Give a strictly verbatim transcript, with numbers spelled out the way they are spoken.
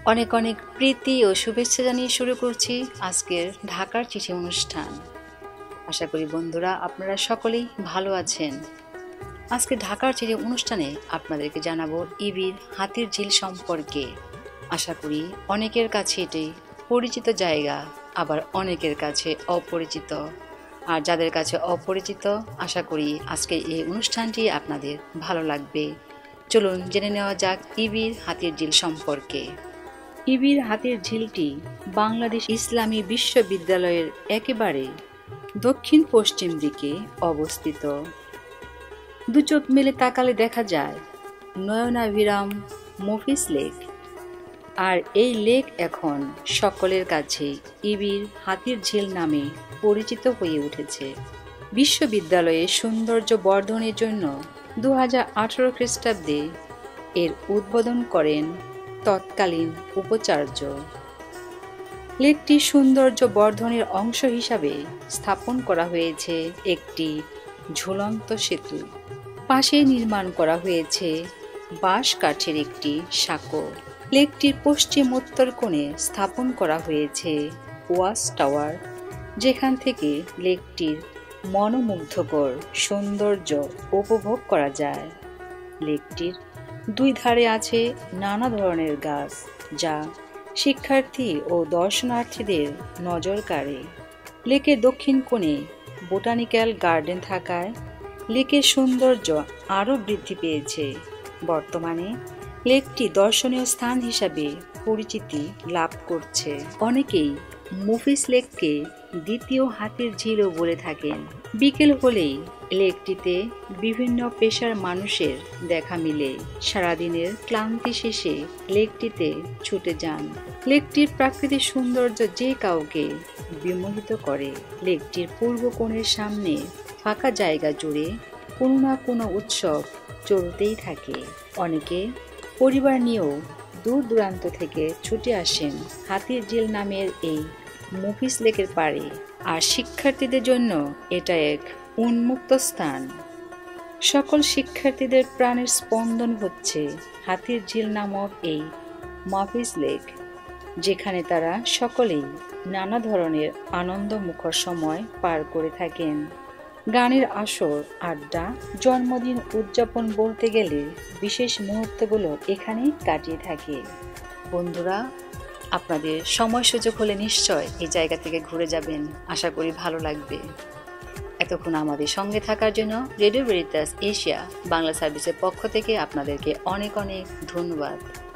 অনেক অনেক প্রীতি ও শুভেচ্ছা জানিয়ে শুরু করছি আজকের ঢাকার চিঠি অনুষ্ঠান। আশা করি বন্ধুরা আপনারা সকলেই ভালো আছেন। আজকে ঢাকার চিঠি অনুষ্ঠানে আপনাদেরকে জানাবো ইবির হাতির ঝিল সম্পর্কে। আশা করি অনেকের কাছে এটি পরিচিত জায়গা, আবার অনেকের কাছে অপরিচিত। আর যাদের কাছে অপরিচিত, আশা করি আজকে এই অনুষ্ঠানটি আপনাদের ভালো লাগবে। চলুন জেনে নেওয়া যাক ইবির হাতির ঝিল সম্পর্কে। ইবির হাতির ঝিলটি বাংলাদেশ ইসলামী বিশ্ববিদ্যালয়ের একেবারে দক্ষিণ পশ্চিম দিকে অবস্থিত। দু চোখ মেলে তাকালে দেখা যায় নয়নাভিরাম মফিজ লেক। আর এই লেক এখন সকলের কাছে ইবির হাতির ঝিল নামে পরিচিত হয়ে উঠেছে। বিশ্ববিদ্যালয়ের সৌন্দর্য বর্ধনের জন্য দু হাজার আঠারো খ্রিস্টাব্দে এর উদ্বোধন করেন তৎকালীন উপাচার্য। লেকটির সৌন্দর্য বর্ধনের অংশ হিসাবে স্থাপন করা হয়েছে একটি ঝুলন্ত সেতু। পাশে নির্মাণ করা হয়েছে বাঁশ কাঠের একটি সাঁকো। লেকটির পশ্চিমোত্তর কোণে স্থাপন করা হয়েছে ওয়াচ টাওয়ার, যেখান থেকে লেকটির মনোমুগ্ধকর সৌন্দর্য উপভোগ করা যায়। লেকটির দুই ধারে আছে নানা ধরনের গাছ, যা শিক্ষার্থী ও দর্শনার্থীদের নজর কাড়ে। লেকের দক্ষিণ কোণে বোটানিক্যাল গার্ডেন থাকায় লেকের সৌন্দর্য আরও বৃদ্ধি পেয়েছে। বর্তমানে লেকটি দর্শনীয় স্থান হিসাবে পরিচিতি লাভ করছে। অনেকেই মফিজ লেককে দ্বিতীয় হাতির ঝিলও বলে থাকেন। বিকেল হলেই লেকটিতে বিভিন্ন পেশার মানুষের দেখা মিলে। সারাদিনের ক্লান্তি শেষে লেকটিতে ছুটে যান। লেকটির প্রাকৃতিক সৌন্দর্য যে কাউকে বিমোহিত করে। লেকটির পূর্ব কোণের সামনে ফাঁকা জায়গা জুড়ে কোনো না কোনো উৎসব চলতেই থাকে। অনেকে পরিবার নিয়েও দূর দূরান্ত থেকে ছুটে আসেন হাতির ঝিল নামের এই মফিজ লেকের পাড়ে। আর শিক্ষার্থীদের জন্য এটা এক উন্মুক্ত স্থান। সকল শিক্ষার্থীদের প্রাণের স্পন্দন হচ্ছে হাতির ঝিল নামক এই মফিজ লেক, যেখানে তারা সকলেই নানা ধরনের আনন্দমুখর সময় পার করে থাকেন। গানের আসর, আড্ডা, জন্মদিন উদযাপন বলতে গেলে বিশেষ মুহূর্তগুলো এখানে কাটিয়ে থাকে। বন্ধুরা, আপনাদের সময় সুযোগ হলে নিশ্চয় এই জায়গা থেকে ঘুরে যাবেন। আশা করি ভালো লাগবে। এতক্ষণ আমাদের সঙ্গে থাকার জন্য রেডিও ভেরিটাস এশিয়া বাংলা সার্ভিসের পক্ষ থেকে আপনাদেরকে অনেক অনেক ধন্যবাদ।